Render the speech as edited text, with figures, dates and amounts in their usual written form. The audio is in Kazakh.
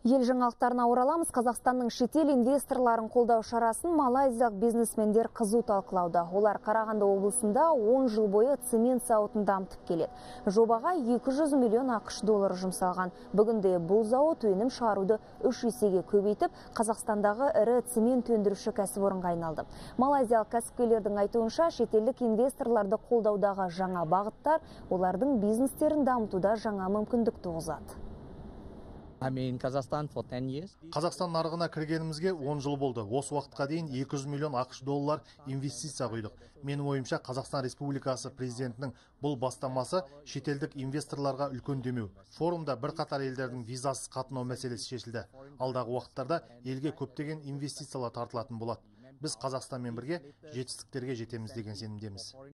Ел жаңалықтарына ораламыз. Қазақстанның шетел инвесторларын қолдау шарасын малайзиялық бизнесмендер қызу талқылауда. Олар Қарағанды облысында 10 жыл бойы цемент зауытын дамытып келеді. Жобаға 200 миллион ақш доллары жұмсалған. Бүгінде бұл зауыт өнім шығаруды 3 есеге көбейтіп, Қазақстандағы ірі цемент өндіруші кәсіпорынға айналды. Малайзиялық кәсіпкерлердің айтуынша, шетелдік инвесторларды қолдаудағы жаңа бағыттар олардың бизнестерін дамытуда жаңа мүмкіндік туғызады. Қазақстан нарығына кіргенімізге 10 жыл болды. Осы уақытқа дейін 200 миллион ақш доллар инвестиция құйдық. Менің ойымша, Қазақстан Республикасы президентінің бұл бастамасы шетелдік инвесторларға үлкен демеу. Форумда бірқатар елдердің визасыз қатынау мәселесі шешілді. Алдағы уақыттарда елге көптеген инвестициялар тартылатын болады. Біз Қазақстанмен бірге жетістіктерге жетеміз деген сенімдеміз.